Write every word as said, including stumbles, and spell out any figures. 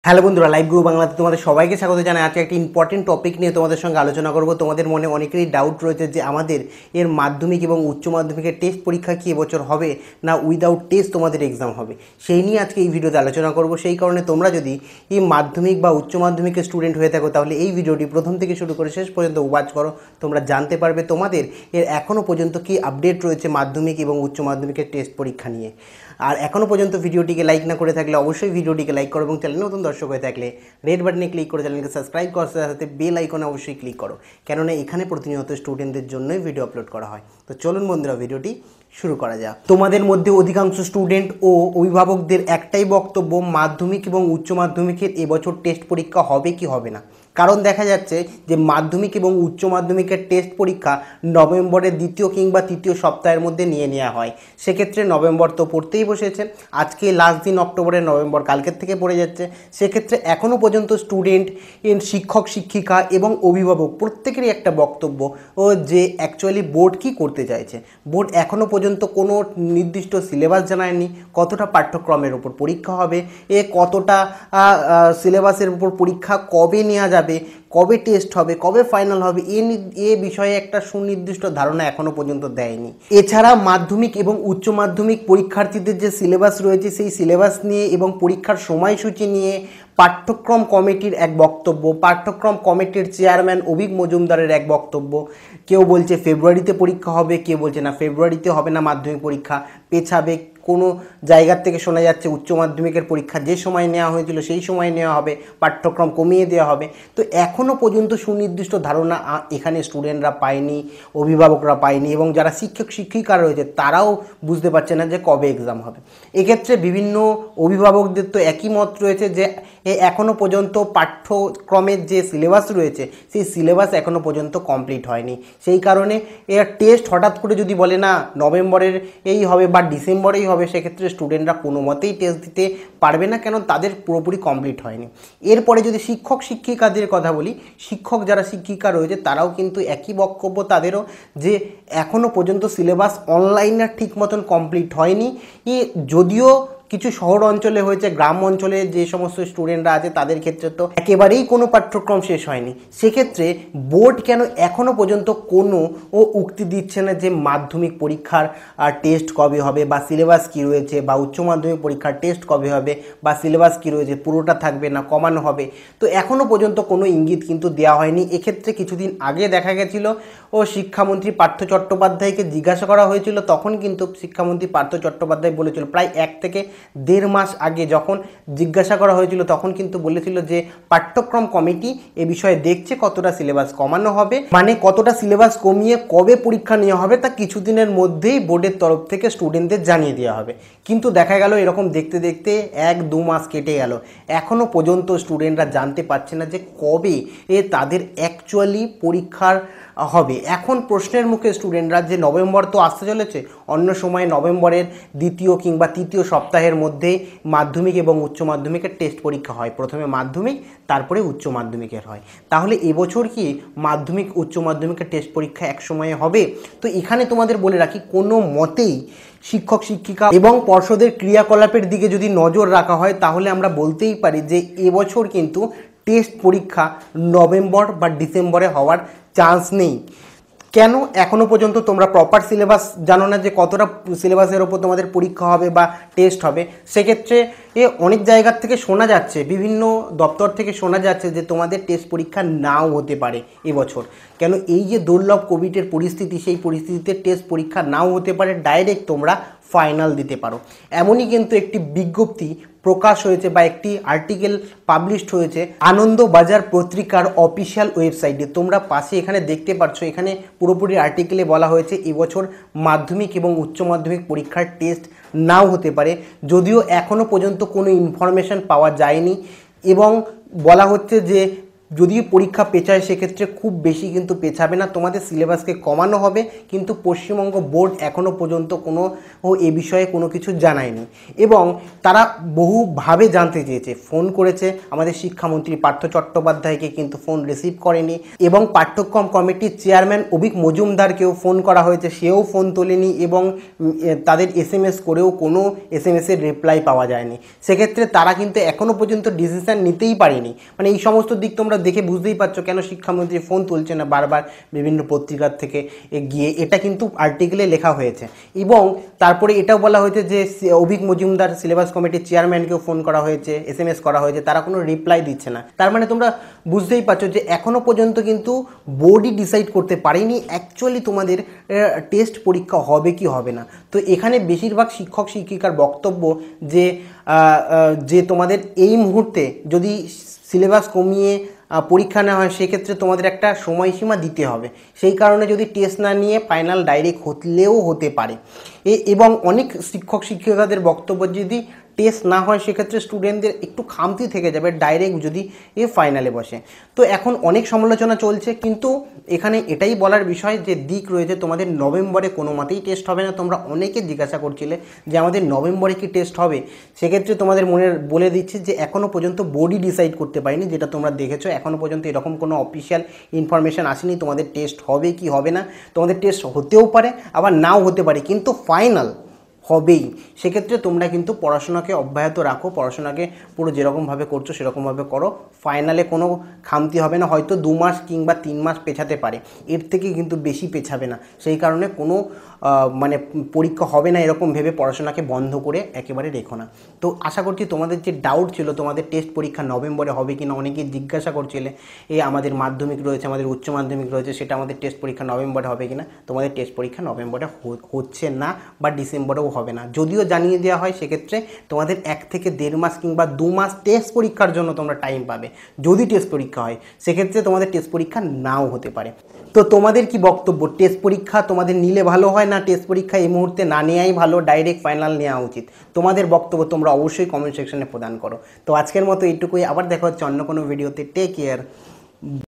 Hello বন্ধুরা, live group বাংলাতে তোমাদের সবাইকে স্বাগত জানাই। আজকে একটি ইম্পর্টেন্ট টপিক নিয়ে তোমাদের সঙ্গে আলোচনা করব। তোমাদের মনে অনেকেরই ডাউট রয়েছে যে আমাদের এর মাধ্যমিক এবং উচ্চ মাধ্যমিকের টেস্ট পরীক্ষা কি এবছর হবে না উইদাউট টেস্ট তোমাদের এক্সাম হবে, সেই নিয়ে আজকে এই ভিডিওতে আলোচনা করব। সেই কারণে তোমরা যদি এই মাধ্যমিক বা উচ্চ মাধ্যমিকের স্টুডেন্ট হয়ে থাকো তাহলে এই ভিডিওটি প্রথম থেকে শুরু করে শেষ পর্যন্ত ওয়াচ করো। তোমরা জানতে পারবে তোমাদের এর এখনও পর্যন্ত কি আপডেট রয়েছে মাধ্যমিক এবং উচ্চ মাধ্যমিকের টেস্ট পরীক্ষা নিয়ে। আর এখনও পর্যন্ত ভিডিওটিকে লাইক না করে থাকলে অবশ্যই ভিডিওটিকে লাইক করো এবং চ্যানেলে নতুন দর্শক হয়ে থাকলে রেড বাটনে ক্লিক করে চ্যানেলকে সাবস্ক্রাইব করার সাথে সাথে বেল আইকনে অবশ্যই ক্লিক করো, কেননা এখানে প্রতিনিয়ত স্টুডেন্টদের জন্যই ভিডিও আপলোড করা হয়। তো চলুন বন্ধুরা, ভিডিওটি শুরু করা যাক। তোমাদের মধ্যে অধিকাংশ স্টুডেন্ট ও অভিভাবকদের একটাই বক্তব্য, মাধ্যমিক এবং উচ্চ মাধ্যমিকের এবছর টেস্ট পরীক্ষা হবে কি হবে না। কারণ দেখা যাচ্ছে যে মাধ্যমিক এবং উচ্চ মাধ্যমিকের টেস্ট পরীক্ষা নভেম্বরের দ্বিতীয় কিংবা তৃতীয় সপ্তাহের মধ্যে নিয়ে নেওয়া হয়। সেক্ষেত্রে নভেম্বর তো পড়তেই বসেছে, আজকে লাস্ট দিন অক্টোবরের, নভেম্বর কালকের থেকে পড়ে যাচ্ছে। সেক্ষেত্রে এখনও পর্যন্ত স্টুডেন্ট, শিক্ষক শিক্ষিকা এবং অভিভাবক প্রত্যেকেরই একটা বক্তব্য ও যে অ্যাকচুয়ালি বোর্ড কি করতে চাইছে। বোর্ড এখনও পর্যন্ত কোনো নির্দিষ্ট সিলেবাস জানায়নি, কতটা পাঠ্যক্রমের ওপর পরীক্ষা হবে, এ কতটা সিলেবাসের উপর পরীক্ষা কবে নেওয়া যাবে, কবে টেস্ট হবে, কবে ফাইনাল হবে, এ এ বিষয়ে একটা সুনির্দিষ্ট ধারণা এখনও পর্যন্ত দেয়নি। এছাড়া মাধ্যমিক এবং উচ্চ মাধ্যমিক পরীক্ষার্থীদের যে সিলেবাস রয়েছে সেই সিলেবাস নিয়ে এবং পরীক্ষার সময়সূচি নিয়ে পাঠ্যক্রম কমিটির এক বক্তব্য, পাঠ্যক্রম কমিটির চেয়ারম্যান অভিক মজুমদারের এক বক্তব্য। কেউ বলছে ফেব্রুয়ারিতে পরীক্ষা হবে, কেউ বলছে না ফেব্রুয়ারিতে হবে না, মাধ্যমিক পরীক্ষা পেছাবে। কোনো জায়গার থেকে শোনা যাচ্ছে উচ্চ মাধ্যমিকের পরীক্ষা যে সময় নেওয়া হয়েছিল সেই সময় নেওয়া হবে, পাঠ্যক্রম কমিয়ে দেওয়া হবে। তো এখনও পর্যন্ত সুনির্দিষ্ট ধারণা এখানে স্টুডেন্টরা পায়নি, অভিভাবকরা পায়নি এবং যারা শিক্ষক শিক্ষিকা রয়েছে তারাও বুঝতে পারছে না যে কবে এক্সাম হবে। এক্ষেত্রে বিভিন্ন অভিভাবকদের তো একই মত রয়েছে যে এখনও পর্যন্ত পাঠ্যক্রমের যে সিলেবাস রয়েছে সেই সিলেবাস এখনও পর্যন্ত কমপ্লিট হয়নি। সেই কারণে এর টেস্ট হঠাৎ করে যদি বলে না নভেম্বরের এই হবে বা ডিসেম্বরেই হবে, সেক্ষেত্রে স্টুডেন্টরা কোনো মতেই টেস্ট দিতে পারবে না, কেন তাদের পুরোপুরি কমপ্লিট হয়নি। এরপরে যদি শিক্ষক শিক্ষিকাদের কথা বলি, শিক্ষক যারা শিক্ষিকা রয়েছে তারাও কিন্তু একই বক্তব্য তাদেরও, যে এখনও পর্যন্ত সিলেবাস অনলাইনে ঠিক মতন কমপ্লিট হয়নি। যদিও কিছু শহর অঞ্চলে হয়েছে, গ্রাম অঞ্চলে যে সমস্ত স্টুডেন্টরা আছে তাদের ক্ষেত্রে তো একেবারেই কোনো পাঠ্যক্রম শেষ হয়নি। সেক্ষেত্রে বোর্ড কেন এখনও পর্যন্ত কোনো ও উক্তি দিচ্ছে না যে মাধ্যমিক পরীক্ষার টেস্ট কবে হবে বা সিলেবাস কী রয়েছে, বা উচ্চ মাধ্যমিক পরীক্ষার টেস্ট কবে হবে বা সিলেবাস কী রয়েছে, পুরোটা থাকবে না কমানো হবে, তো এখনও পর্যন্ত কোনো ইঙ্গিত কিন্তু দেওয়া হয়নি। এক্ষেত্রে কিছুদিন আগে দেখা গেছিল ও শিক্ষামন্ত্রী পার্থ চট্টোপাধ্যায়কে জিজ্ঞাসা করা হয়েছিল, তখন কিন্তু শিক্ষামন্ত্রী পার্থ চট্টোপাধ্যায় বলেছিল, প্রায় এক থেকে দেড় মাস আগে যখন জিজ্ঞাসা করা হয়েছিল তখন কিন্তু বলেছিল যে পাঠ্যক্রম কমিটি এ বিষয়ে দেখছে কতটা সিলেবাস কমানো হবে, মানে কতটা সিলেবাস কমিয়ে কবে পরীক্ষা নেওয়া হবে তা কিছুদিনের মধ্যেই বোর্ডের তরফ থেকে স্টুডেন্টদের জানিয়ে দেওয়া হবে। কিন্তু দেখা গেল এরকম দেখতে দেখতে এক দু মাস কেটে গেল, এখনও পর্যন্ত স্টুডেন্টরা জানতে পারছে না যে কবে এ তাদের অ্যাকচুয়ালি পরীক্ষার হবে। এখন প্রশ্নের মুখে স্টুডেন্টরা যে নভেম্বর তো আসতে চলেছে, অন্য সময় নভেম্বরের দ্বিতীয় কিংবা তৃতীয় সপ্তাহের মধ্যে মাধ্যমিক এবং উচ্চ মাধ্যমিকের টেস্ট পরীক্ষা হয়। প্রথমে মাধ্যমিক তারপরে উচ্চ মাধ্যমিকের হয়। তাহলে এবছর কি মাধ্যমিক উচ্চ মাধ্যমিকের টেস্ট পরীক্ষা এক সময়ে হবে? তো এখানে তোমাদের বলে রাখি, কোনো মতেই শিক্ষক শিক্ষিকা এবং পর্ষদের ক্রিয়াকলাপের দিকে যদি নজর রাখা হয় তাহলে আমরা বলতেই পারি যে এবছর কিন্তু টেস্ট পরীক্ষা নভেম্বর বা ডিসেম্বরে হওয়ার চান্স নেই। কেন? এখনও পর্যন্ত তোমরা প্রপার সিলেবাস জানো না যে কতটা সিলেবাসের ওপর তোমাদের পরীক্ষা হবে বা টেস্ট হবে। সেক্ষেত্রে এ অনেক জায়গার থেকে শোনা যাচ্ছে, বিভিন্ন দপ্তর থেকে শোনা যাচ্ছে যে তোমাদের টেস্ট পরীক্ষা নাও হতে পারে এবছর। কেন? এই যে দুর্লভ কোভিডের পরিস্থিতি, সেই পরিস্থিতিতে টেস্ট পরীক্ষা নাও হতে পারে, ডাইরেক্ট তোমরা ফাইনাল দিতে পারো। এমনই কিন্তু একটি বিজ্ঞপ্তি প্রকাশ হয়েছে বা একটি আর্টিকেল পাবলিশড হয়েছে আনন্দবাজার পত্রিকার অফিসিয়াল ওয়েবসাইটে। তোমরা পাশে এখানে দেখতে পাচ্ছ, এখানে পুরোপুরি আর্টিকেলে বলা হয়েছে এবছর মাধ্যমিক এবং উচ্চ মাধ্যমিক পরীক্ষার টেস্ট নাও হতে পারে, যদিও এখনও পর্যন্ত কোনো ইনফরমেশন পাওয়া যায়নি। এবং বলা হচ্ছে যে যদি পরীক্ষা পেছায় সেক্ষেত্রে খুব বেশি কিন্তু পেছাবে না, তোমাদের সিলেবাসকে কমানো হবে। কিন্তু পশ্চিমবঙ্গ বোর্ড এখনও পর্যন্ত কোনো ও এ বিষয়ে কোনো কিছু জানায়নি এবং তারা বহুভাবে জানতে চেয়েছে, ফোন করেছে আমাদের শিক্ষামন্ত্রী পার্থ চট্টোপাধ্যায়কে, কিন্তু ফোন রিসিভ করেনি এবং পাঠ্যক্রম কমিটির চেয়ারম্যান অভিক মজুমদারকেও ফোন করা হয়েছে, সেও ফোন তোলেনি এবং তাদের এস এম এস করেও কোনো এস এম এসের রিপ্লাই পাওয়া যায়নি। সেক্ষেত্রে তারা কিন্তু এখনও পর্যন্ত ডিসিশান নিতেই পারেনি। মানে এই সমস্ত দিক তোমরা দেখে বুঝতেই পারছো কেন শিক্ষামন্ত্রী ফোন তুলছে না বারবার বিভিন্ন পত্রিকার থেকে গিয়ে, এটা কিন্তু আর্টিকেলে লেখা হয়েছে। এবং তারপরে এটাও বলা হয়েছে যে অভিক মজুমদার সিলেবাস কমিটির চেয়ারম্যানকেও ফোন করা হয়েছে, এস এম এস করা হয়েছে, তারা কোনো রিপ্লাই দিচ্ছে না। তার মানে তোমরা বুঝতেই পারছো যে এখনও পর্যন্ত কিন্তু বোর্ডই ডিসাইড করতে পারেনি অ্যাকচুয়ালি তোমাদের টেস্ট পরীক্ষা হবে কি হবে না। তো এখানে বেশিরভাগ শিক্ষক শিক্ষিকার বক্তব্য যে যে তোমাদের এই মুহূর্তে যদি সিলেবাস কমিয়ে পরীক্ষা নেওয়া হয় সেক্ষেত্রে তোমাদের একটা সময়সীমা দিতে হবে, সেই কারণে যদি টেস্ট না নিয়ে ফাইনাল ডাইরেক্ট হলেও হতে পারে। এবং অনেক শিক্ষক শিক্ষিকাদের বক্তব্য যদি টেস্ট না হয় সেক্ষেত্রে স্টুডেন্টদের একটু খামতি থেকে যাবে ডাইরেক্ট যদি এ ফাইনালে বসে। তো এখন অনেক সমালোচনা চলছে, কিন্তু এখানে এটাই বলার বিষয় যে দিক রয়েছে তোমাদের নভেম্বরে কোনো মতেই টেস্ট হবে না। তোমরা অনেকে জিজ্ঞাসা করছিলে যে আমাদের নভেম্বরে কি টেস্ট হবে, সেক্ষেত্রে তোমাদের মনে বলে দিচ্ছি যে এখনও পর্যন্ত বোর্ডই ডিসাইড করতে পারিনি, যেটা তোমরা দেখেছো এখনও পর্যন্ত এরকম কোনো অফিসিয়াল ইনফরমেশান আসেনি তোমাদের টেস্ট হবে কি হবে না। তোমাদের টেস্ট হতেও পারে আবার নাও হতে পারে, কিন্তু ফাইনাল হবেই। সেক্ষেত্রে তোমরা কিন্তু পড়াশোনাকে অব্যাহত রাখো, পড়াশোনাকে পুরো যেরকমভাবে করছো সেরকমভাবে করো, ফাইনালে কোনো খামতি হবে না। হয়তো দু মাস কিংবা তিন মাস পেছাতে পারে, এর থেকে কিন্তু বেশি পেছাবে না। সেই কারণে কোনো মানে পরীক্ষা হবে না এরকম ভেবে পড়াশোনাকে বন্ধ করে একেবারে রেখো না। তো আশা করছি তোমাদের যে ডাউট ছিল তোমাদের টেস্ট পরীক্ষা নভেম্বরে হবে কি না, অনেকেই জিজ্ঞাসা করছিলে এ আমাদের মাধ্যমিক রয়েছে আমাদের উচ্চ মাধ্যমিক রয়েছে সেটা আমাদের টেস্ট পরীক্ষা নভেম্বরে হবে কি না, তোমাদের টেস্ট পরীক্ষা নভেম্বরে হচ্ছে না বা ডিসেম্বরেও হবে না। যদিও জানিয়ে দেওয়া হয় সেক্ষেত্রে তোমাদের এক থেকে দেড় মাস কিংবা দু মাস টেস্ট পরীক্ষার জন্য তোমরা টাইম পাবে। যদি টেস্ট পরীক্ষা হয় সেক্ষেত্রে তোমাদের টেস্ট পরীক্ষা নাও হতে পারে। তো তোমাদের কি বক্তব্য, টেস্ট পরীক্ষা তোমাদের নিলে ভালো হয় না টেস্ট পরীক্ষা এই মুহূর্তে না নেওয়াই ভালো, ডাইরেক্ট ফাইনাল নেওয়া উচিত? তোমাদের বক্তব্য তোমরা অবশ্যই কমেন্ট সেকশনে প্রদান করো। তো আজকের মতো এইটুকুই, আবার দেখা হচ্ছে অন্য কোনো ভিডিওতে। Take care.